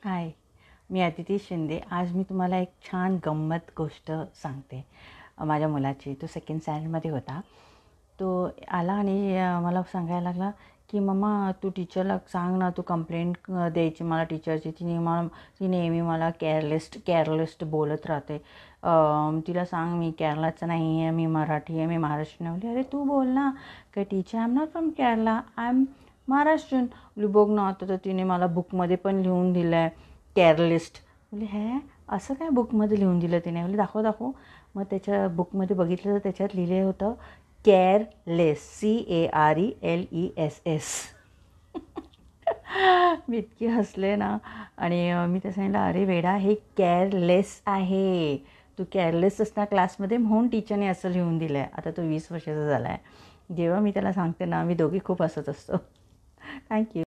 हाय, मी अदिती शिंदे. आज मी तुम्हाला एक छान गंमत गोष्ट सांगते. माझ्या मुलाची. तो सेकंड स्टँडर्डमध्ये होता. तो आला आणि मला सांगायला लागला की मम्मा तू टीचरला सांग ना, तू कंप्लेंट द्यायची मला टीचरची. ती नेहमी मला केअरलेस्ट बोलत राहते. तिला सांग मी केरलाचं नाही आहे, मी मराठी आहे, मी महाराष्ट्रीयन. बोलली अरे तू बोल ना काय teacher, I am not from Kerala, I am Maharashtrian. बोली बघ ना, आता तर तिने मला बुकमध्ये पण लिहून दिलं आहे केअरलिस्ट. बोले हे असं काय बुकमध्ये लिहून दिलं तिने? बोले दाखव. मग त्याच्या बुकमध्ये बघितलं तर त्याच्यात लिहिले होतं केअरलेस, CARELESS. मी इतकी हसले ना. आणि मी त्या सांगितलं अरे वेडा, हे केअरलेस आहे, तू केअरलेस असता क्लासमध्ये म्हणून टीचरने असं लिहून दिलं आहे. आता तो 20 वर्षाचा झाला आहे. जेव्हा मी त्याला सांगते ना, आम्ही दोघी खूप हसत असतो. थँक्यू.